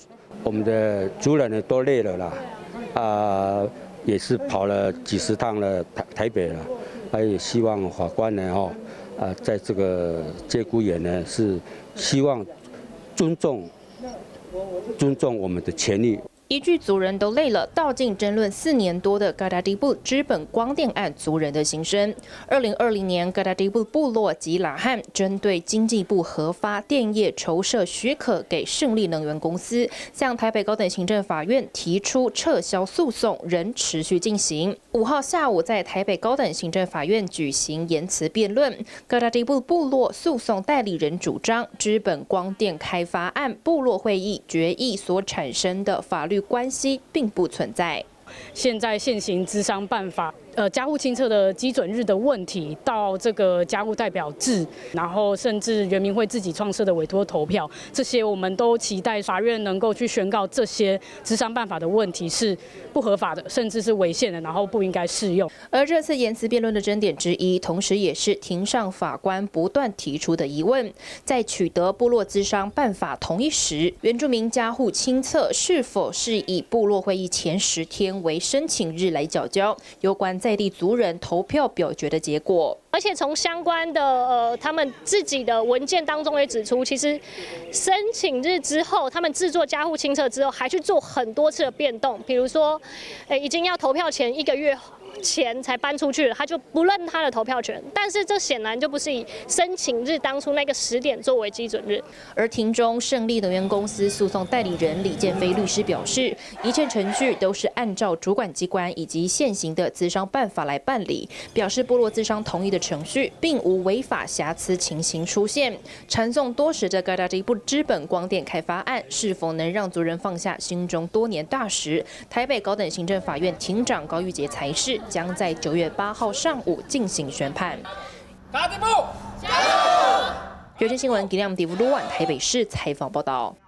我们的族人呢都累了啦，也是跑了几十趟了台北了，也希望法官呢在这个节骨眼呢是希望尊重我们的权利。 一句族人都累了，道尽争论4年多的嘎达迪布知本光电案族人的心声。2020年，嘎达迪布部落及喇汉针对经济部核发电业筹设许可给胜利能源公司，向台北高等行政法院提出撤销诉讼，仍持续进行。5号下午，在台北高等行政法院举行言辞辩论。嘎达迪布部落诉讼代理人主张，知本光电开发案部落会议决议所产生的法律关系并不存在。 现在现行咨商办法，家户清册的基准日的问题，到这个家户代表制，然后甚至原民会自己创设的委托投票，这些我们都期待法院能够去宣告这些咨商办法的问题是不合法的，甚至是违宪的，然后不应该适用。 而这次言辞辩论的争点之一，同时也是庭上法官不断提出的疑问：在取得部落咨商办法同意时，原住民家户清册是否是以部落会议前10天为申请日来缴交？有关在地族人投票表决的结果。 而且从相关的他们自己的文件当中也指出，其实申请日之后，他们制作家户清册之后，还去做很多次的变动，比如说，已经要投票前1个月前才搬出去了，他就不认他的投票权。但是这显然就不是以申请日当初那个10点作为基准日。 而庭中，胜利能源公司诉讼代理人李建飞律师表示，一切程序都是按照主管机关以及现行的咨商办法来办理，表示部落咨商同意的程序并无违法瑕疵情形出现。缠讼多时的嘎达迪布知本光电开发案是否能让族人放下心中多年大石？台北高等行政法院庭长高玉洁裁示，将在9月8号上午进行宣判。嘎达迪布加油！有线新闻，吉亮迪布鲁万台北市采访报道。